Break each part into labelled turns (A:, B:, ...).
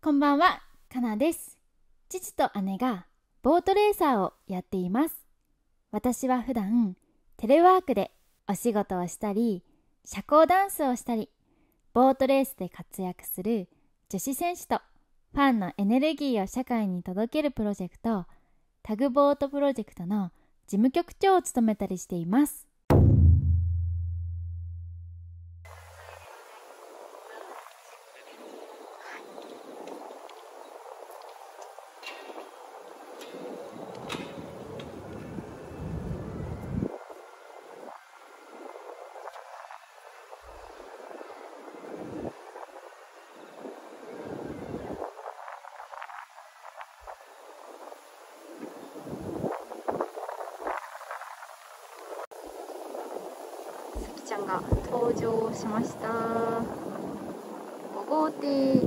A: こんばんは、かなです。父と姉がボートレーサーをやっています。私は普段テレワークでお仕事をしたり、社交ダンスをしたり、ボートレースで活躍する女子選手とファンのエネルギーを社会に届けるプロジェクト、タグボートプロジェクトの事務局長を務めたりしています。ちゃんが登場しました。5号艇。黄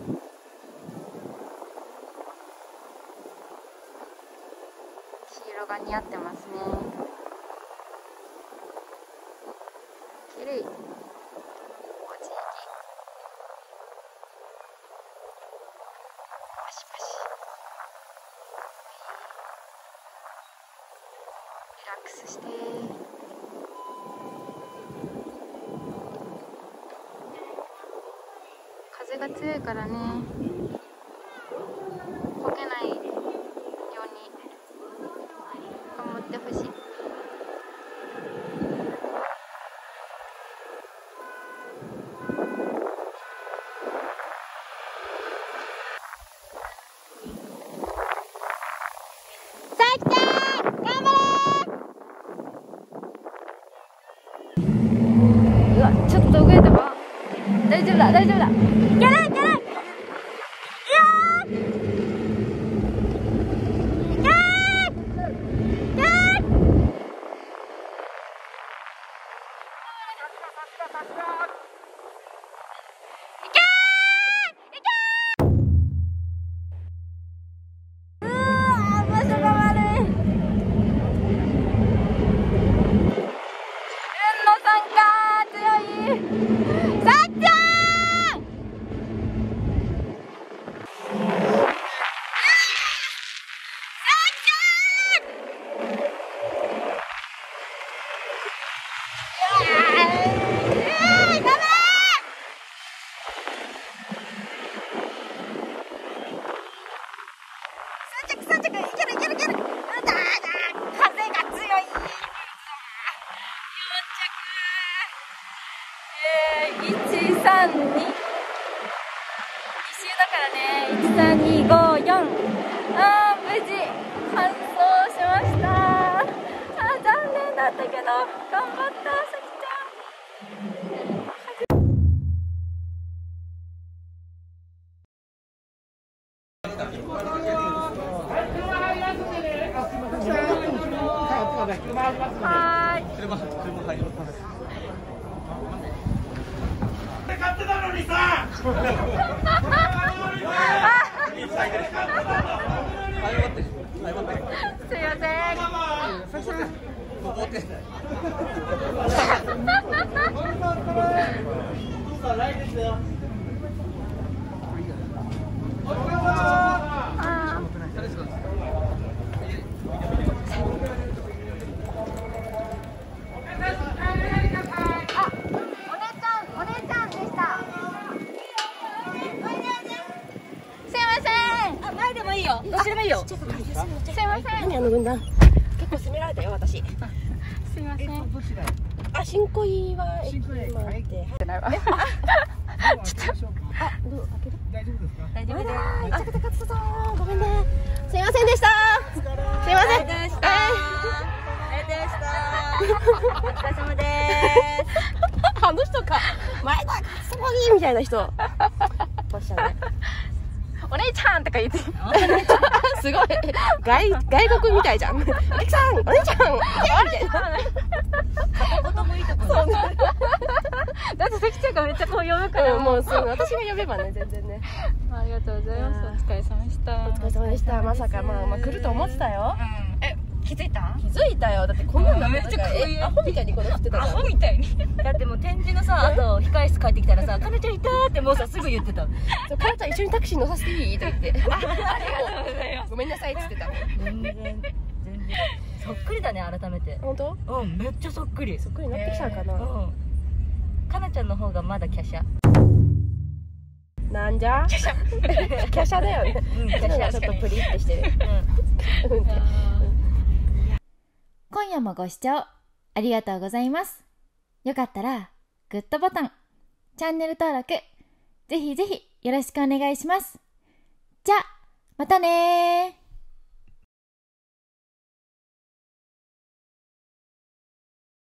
A: 色が似合ってますね。きれい。おじぎ。パシパシ。リラックスして。風が強いからね、こけないように頑張ってほしい。さきちゃん、頑張れ。うわ、ちょっと遅れたわ。大丈夫だ、大丈夫だ。やらん、やらん。1、3、2、2周だからね。1、3、2、5、4。無事完走しました。残念だったけど頑張った、さきちゃん。はーい。
B: 買ってたのにさ。すいません。
C: 何軍団。結構責められたよ私。
A: すいません。
C: 新恋は駅前で。
A: ちょっと。
C: どう開ける？
A: 大丈夫ですか？大丈夫です。
C: めちゃくちゃ勝つぞ。ごめんね。すいませんでした。すいません。
A: ありがとうございました。お疲れ様です。
C: あの人か。前田勝つもぎみたいな人。おっしゃね。
A: お姉ちゃんとか言って。
C: すごい外国みたいじゃん。お客さん、お姉ちゃん、みたいな。片言もいいとこ。そうね。
A: だってさきちゃんがめっちゃこう呼ぶから。
C: もうすぐ私が呼べばね、全然ね。
A: ありがとうございます。お疲れ様でした。
C: お疲れ様でした。まさかまあ来ると思ってたよ。
D: 気づいた？
C: 気づいたよ。だってこんなの
D: めっちゃかっこいい
C: アホみたいにこの振ってた
D: ア
C: じゃん。
D: ホみたいに。
E: だってもう展示のさ、あと控え室帰ってきたらさ、かなちゃんいたーってもうさすぐ言ってた。
C: そうかなちゃん一緒にタクシー乗させていいと言って
D: ありがとうございます。
C: ごめんなさいっつってた。
E: 全然そっくりだね、改めて。
C: 本当？
E: うん、めっちゃそっくり。
C: そっくりになってきたんかな。
E: うん。かなちゃんの方がまだ華奢。
C: なんじゃ？華奢だよね。
E: うん、華
C: ちょ
E: 奢。
C: っとプリってしてる。
A: 今夜もご視聴ありがとうございます。よかったらグッドボタン、チャンネル登録、ぜひぜひよろしくお願いします。じゃあ、またねー。